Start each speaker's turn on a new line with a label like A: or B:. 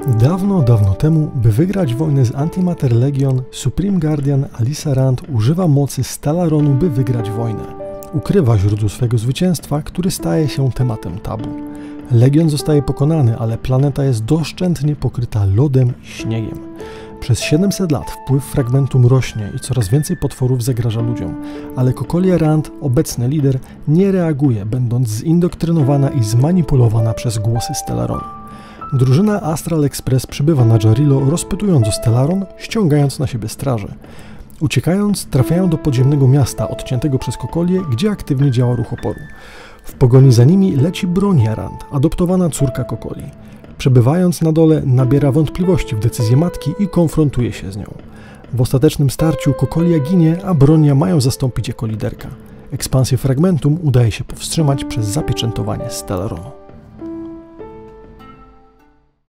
A: Dawno, dawno temu, by wygrać wojnę z Antimatter Legion, Supreme Guardian Alyssa Rand używa mocy Stellaronu, by wygrać wojnę. Ukrywa źródło swego zwycięstwa, który staje się tematem tabu. Legion zostaje pokonany, ale planeta jest doszczętnie pokryta lodem i śniegiem. Przez 700 lat wpływ fragmentum rośnie i coraz więcej potworów zagraża ludziom, ale Cocolia Rand, obecny lider, nie reaguje, będąc zindoktrynowana i zmanipulowana przez głosy Stellaronu. Drużyna Astral Express przybywa na Jarilo, rozpytując o Stellaron, ściągając na siebie straże. Uciekając, trafiają do podziemnego miasta odciętego przez Cocolię, gdzie aktywnie działa ruch oporu. W pogoni za nimi leci Bronia Rand, adoptowana córka Cocoli. Przebywając na dole, nabiera wątpliwości w decyzję matki i konfrontuje się z nią. W ostatecznym starciu Cocolia ginie, a Bronia mają zastąpić jako liderka. Ekspansję fragmentum udaje się powstrzymać przez zapieczętowanie Stellaronu.